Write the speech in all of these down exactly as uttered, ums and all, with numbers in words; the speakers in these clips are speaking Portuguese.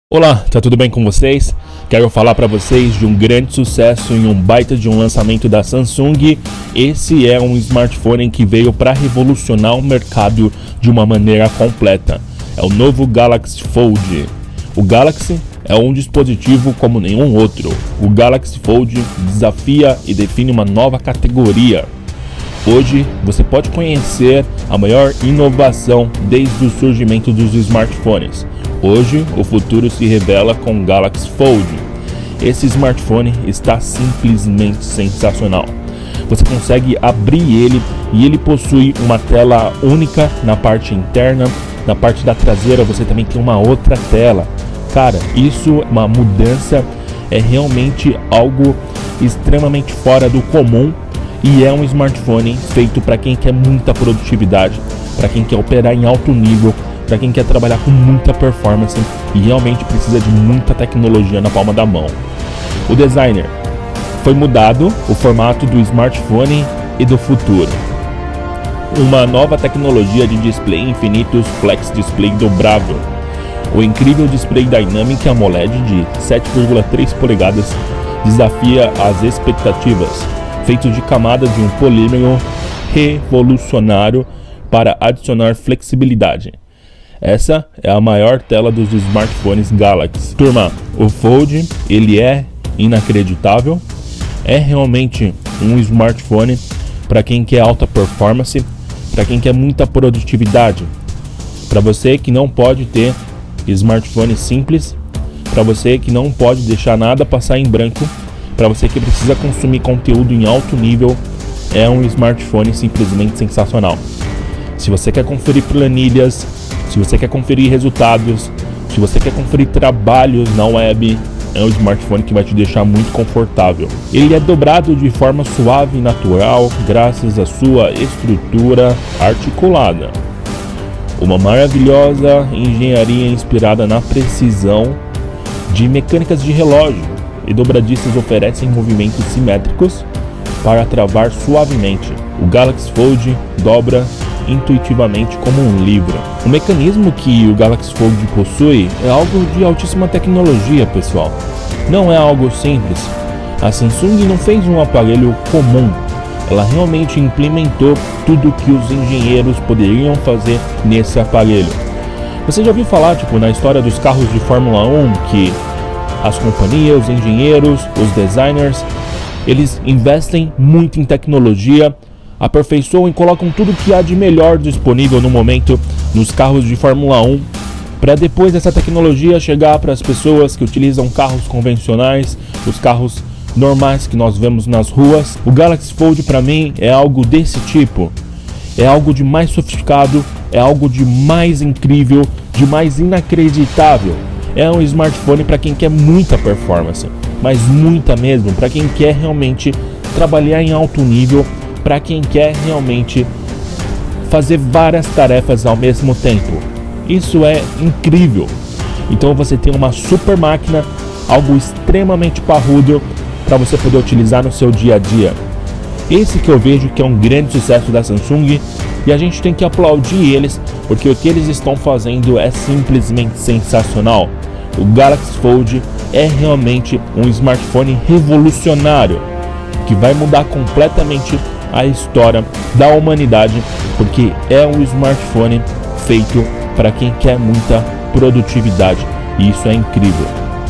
Olá, tá tudo bem com vocês? Quero falar para vocês de um grande sucesso em um baita de um lançamento da Samsung. Esse é um smartphone que veio para revolucionar o mercado de uma maneira completa. É o novo Galaxy Fold. O Galaxy é um dispositivo como nenhum outro. O Galaxy Fold desafia e define uma nova categoria. Hoje você pode conhecer a maior inovação desde o surgimento dos smartphones. Hoje o futuro se revela com o Galaxy Fold. Esse smartphone está simplesmente sensacional. Você consegue abrir ele e ele possui uma tela única na parte interna. Na parte da traseira você também tem uma outra tela. Cara, isso é uma mudança, é realmente algo extremamente fora do comum. E é um smartphone feito para quem quer muita produtividade, para quem quer operar em alto nível, para quem quer trabalhar com muita performance e realmente precisa de muita tecnologia na palma da mão. O designer foi mudado, o formato do smartphone e do futuro. Uma nova tecnologia de display infinitos Flex Display dobrável. O incrível display Dynamic AMOLED de sete vírgula três polegadas desafia as expectativas. Feito de camada de um polímero revolucionário para adicionar flexibilidade. Essa é a maior tela dos smartphones Galaxy. Turma, o Fold ele é inacreditável, é realmente um smartphone para quem quer alta performance, para quem quer muita produtividade, para você que não pode ter smartphone simples, para você que não pode deixar nada passar em branco, para você que precisa consumir conteúdo em alto nível, é um smartphone simplesmente sensacional. Se você quer conferir planilhas, se você quer conferir resultados, se você quer conferir trabalhos na web, é um smartphone que vai te deixar muito confortável. Ele é dobrado de forma suave e natural, graças à sua estrutura articulada. Uma maravilhosa engenharia inspirada na precisão de mecânicas de relógio. E dobradiças oferecem movimentos simétricos para travar suavemente. O Galaxy Fold dobra intuitivamente como um livro. O mecanismo que o Galaxy Fold possui é algo de altíssima tecnologia, pessoal. Não é algo simples. A Samsung não fez um aparelho comum. Ela realmente implementou tudo que os engenheiros poderiam fazer nesse aparelho. Você já ouviu falar, tipo, na história dos carros de Fórmula um, que as companhias, os engenheiros, os designers, eles investem muito em tecnologia, aperfeiçoam e colocam tudo que há de melhor disponível no momento nos carros de Fórmula um, para depois essa tecnologia chegar para as pessoas que utilizam carros convencionais, os carros normais que nós vemos nas ruas. O Galaxy Fold para mim é algo desse tipo, é algo de mais sofisticado, é algo de mais incrível, de mais inacreditável. É um smartphone para quem quer muita performance, mas muita mesmo, para quem quer realmente trabalhar em alto nível, para quem quer realmente fazer várias tarefas ao mesmo tempo. Isso é incrível. Então você tem uma super máquina, algo extremamente parrudo para você poder utilizar no seu dia a dia. Esse que eu vejo que é um grande sucesso da Samsung e a gente tem que aplaudir eles, porque o que eles estão fazendo é simplesmente sensacional. O Galaxy Fold é realmente um smartphone revolucionário que vai mudar completamente a história da humanidade, porque é um smartphone feito para quem quer muita produtividade e isso é incrível.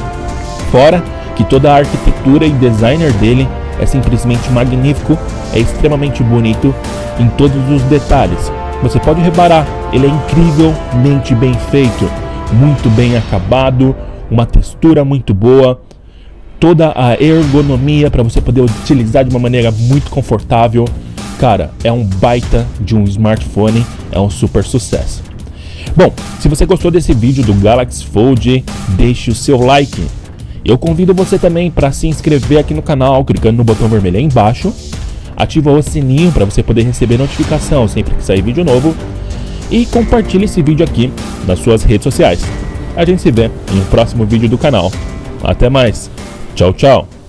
Fora que toda a arquitetura e designer dele é simplesmente magnífico, é extremamente bonito em todos os detalhes. Você pode reparar, ele é incrivelmente bem feito, muito bem acabado, uma textura muito boa, toda a ergonomia para você poder utilizar de uma maneira muito confortável. Cara, é um baita de um smartphone, é um super sucesso. Bom, se você gostou desse vídeo do Galaxy Fold, deixe o seu like. Eu convido você também para se inscrever aqui no canal, clicando no botão vermelho aí embaixo. Ativa o sininho para você poder receber notificação sempre que sair vídeo novo. E compartilhe esse vídeo aqui nas suas redes sociais. A gente se vê em um próximo vídeo do canal. Até mais. Tchau, tchau.